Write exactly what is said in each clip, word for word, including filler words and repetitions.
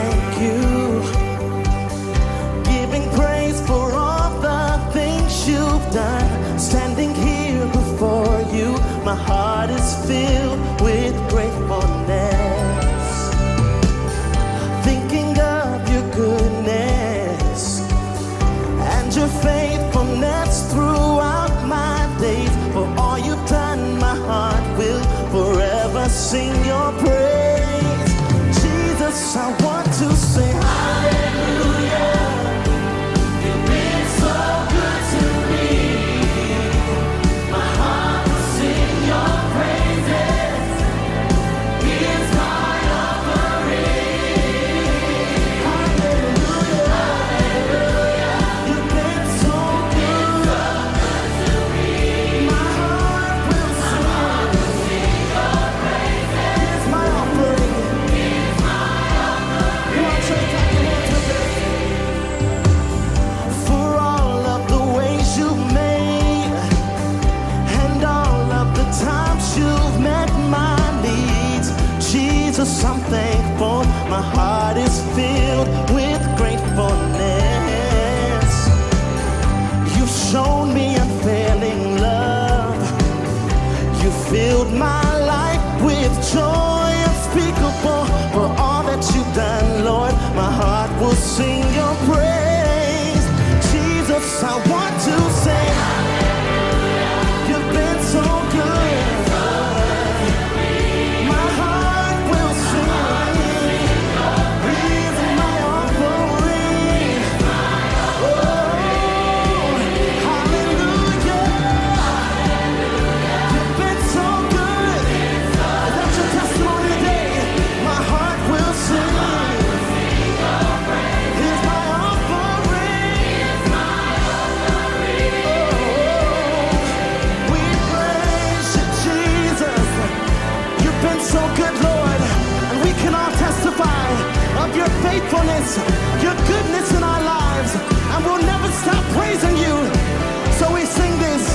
thank you, giving praise for all the things you've done. Standing here before you, my heart is filled with gratefulness, thinking of your goodness and your faithfulness throughout my days. For all you've done, my heart will forever sing your praise. Jesus, I want to say hallelujah. You've been so good to me. My heart will sing your praises. Here's my offering. Hallelujah. Hallelujah. You've been so good. So good to me. My heart will sing. My heart will sing your praises. Here's my offering. Here's my offering. You want to take that Lord today? For all of the ways you've made and all of the times you've met my needs, Jesus, I'm thankful. My heart is filled with gratefulness. You've shown me unfailing love. You filled my life with joy unspeakable. For all that you've done, Lord, my heart will sing your praise. Jesus, I want to say hallelujah. You've been so good. My heart will sing. Here's my offering. Oh, hallelujah. You've been so good. Is that your testimony today? My heart will sing. Here's my offering. Oh, we praise you, Jesus. You've been so good, Lord, and we can all testify of your faithfulness, your goodness in our lives, and we'll never stop praising you. So we sing this.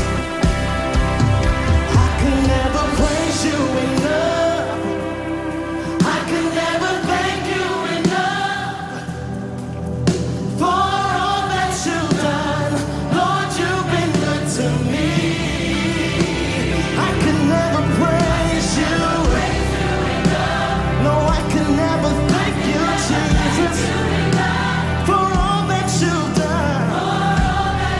I can never praise you enough. I can never thank you enough for all that you've done. Lord, you've been good to me. I can never praise you. No, I can never thank you, Jesus, for all that you've done.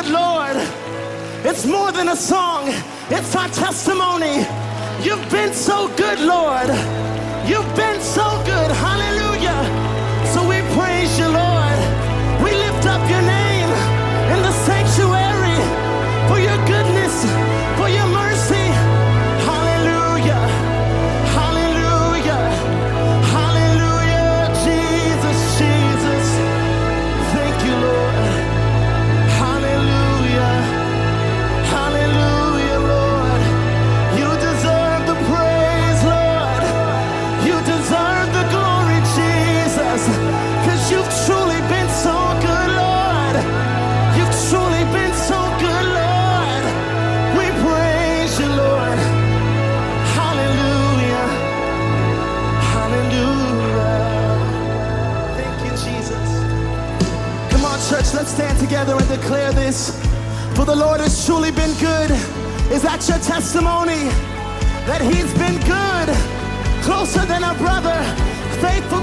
good, Lord. It's more than a song, it's our testimony. You've been so good, Lord. You've been so good, hallelujah. So we praise you, Lord. We lift up your name in the sanctuary for your goodness, for your mercy. Hallelujah, hallelujah, hallelujah. Jesus, Jesus, thank you, Lord. Hallelujah, hallelujah, Lord. You deserve the praise, Lord. You deserve the glory, Jesus, because you've truly been so good, Lord. You've truly been so good, Lord. We praise you, Lord. Hallelujah, hallelujah. Thank you, Jesus. Come on, church, let's stand together and declare this. For the Lord has truly been good. Is that your testimony? That he's been good, closer than a brother, faithful